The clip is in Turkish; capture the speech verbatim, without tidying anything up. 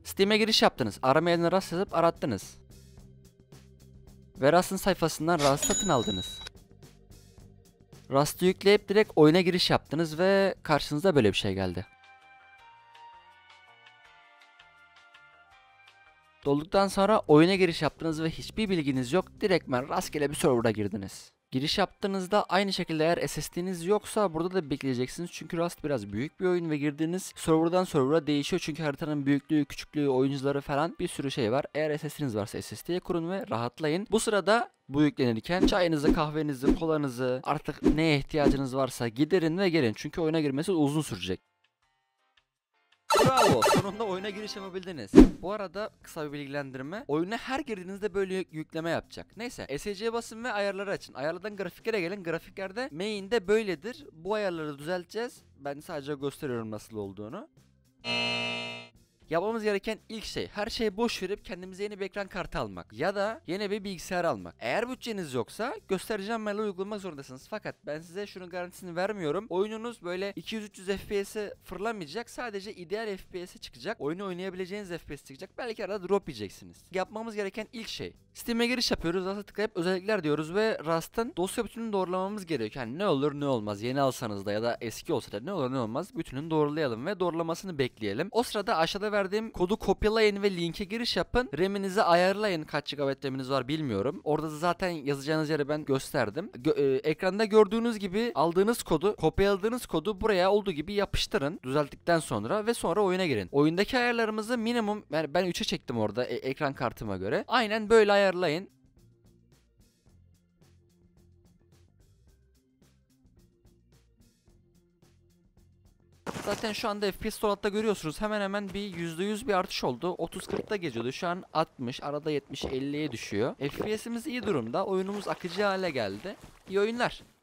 Steam'e giriş yaptınız. Arama yerine Rust yazıp arattınız. Ve Rust'ın sayfasından Rust satın aldınız. Rust'ı yükleyip direkt oyuna giriş yaptınız ve karşınıza böyle bir şey geldi. Dolduktan sonra oyuna giriş yaptınız ve hiçbir bilginiz yok. Direktmen rastgele bir server'a girdiniz. Giriş yaptığınızda aynı şekilde eğer S S D'niz yoksa burada da bekleyeceksiniz. Çünkü Rust biraz büyük bir oyun ve girdiğiniz server'dan server'a değişiyor. Çünkü haritanın büyüklüğü, küçüklüğü, oyuncuları falan bir sürü şey var. Eğer S S D'niz varsa S S D'ye kurun ve rahatlayın. Bu sırada bu yüklenirken çayınızı, kahvenizi, kolanızı, artık neye ihtiyacınız varsa giderin ve gelin. Çünkü oyuna girmesi uzun sürecek. Bravo, sonunda oyuna giriş yapabildiniz. Bu arada kısa bir bilgilendirme. Oyuna her girdiğinizde böyle yükleme yapacak. Neyse, S C'ye basın ve ayarları açın. Ayarlardan grafiklere gelin. Grafiklerde main'de böyledir. Bu ayarları düzelteceğiz. Ben sadece gösteriyorum nasıl olduğunu. Yapmamız gereken ilk şey, her şeyi boş verip kendimize yeni bir ekran kartı almak ya da yeni bir bilgisayar almak. Eğer bütçeniz yoksa göstereceğim yerleri uygulamak zorundasınız. Fakat ben size şunun garantisini vermiyorum. Oyununuz böyle iki yüz üç yüz F P S'e fırlamayacak. Sadece ideal F P S'e çıkacak. Oyunu oynayabileceğiniz F P S çıkacak. Belki arada drop yiyeceksiniz. Yapmamız gereken ilk şey, Steam'e giriş yapıyoruz. Rust'a tıklayıp özellikler diyoruz ve Rust'ın dosya bütününü doğrulamamız gerekiyor. Yani ne olur ne olmaz. Yeni alsanız da ya da eski olsa da ne olur ne olmaz. Bütününü doğrulayalım ve doğrulamasını bekleyelim. O sırada aşağıda verdiğim kodu kopyalayın ve linke giriş yapın. RAM'inizi ayarlayın. Kaç G B RAM'iniz var bilmiyorum. Orada da zaten yazacağınız yeri ben gösterdim. Gö e ekranda gördüğünüz gibi aldığınız kodu, kopyaladığınız kodu buraya olduğu gibi yapıştırın. Düzelttikten sonra ve sonra oyuna girin. Oyundaki ayarlarımızı minimum, yani ben üçe çektim orada e ekran kartıma göre. Aynen böyle ayarlayın. Zaten şu anda F P S Storat'ta görüyorsunuz hemen hemen bir yüzde yüz bir artış oldu. otuz kırkta geziyordu. Şu an altmış, arada yetmiş elliye düşüyor. F P S'imiz iyi durumda. Oyunumuz akıcı hale geldi. İyi oyunlar.